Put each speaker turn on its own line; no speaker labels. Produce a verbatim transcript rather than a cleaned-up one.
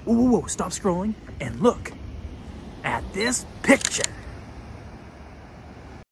Whoa, whoa, whoa, stop scrolling and look at this picture.